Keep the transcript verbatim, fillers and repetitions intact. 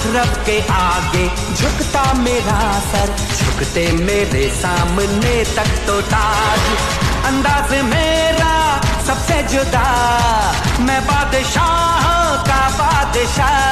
रब के आगे झुकता मेरा सर, झुकते मेरे सामने तक तो ताज। अंदाज मेरा सबसे जुदा, मैं बादशाह का बादशाह।